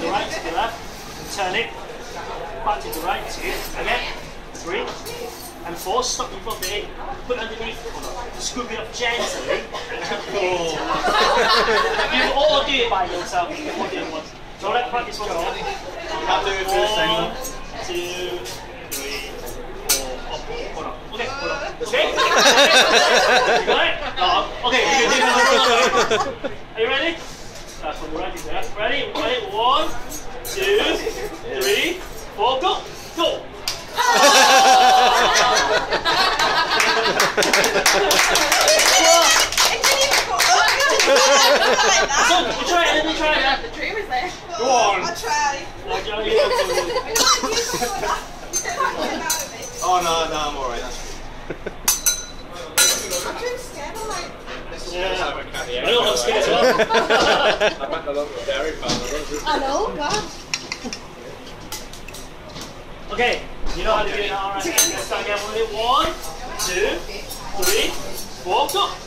the right to the left, turn it, back to the right, 2, again, 3, and 4, stop in front of the 8, put underneath, scoop it up gently, and turn the 8. You all do it by yourself, you can all do it once. So let's practice once again. Can't do it for the same 1, 2, 3, 4, up, hold on. Okay, hold on. Okay? You got it? Okay, you can do it. Are you ready? From the right to the left. Ready? Ready? 1, 2, 3, 4, go! Go! So, you try it, let me try it. The tree was there. Go on. I'll try. Oh no, I'm alright. I'm too scared. I'm like, Yeah. I know I'm scared as well. I met a lot of dairy farmers. I know, God. Okay, you know how to do it now, alright? Let's start again with it. 1, 2, 3, 4, go!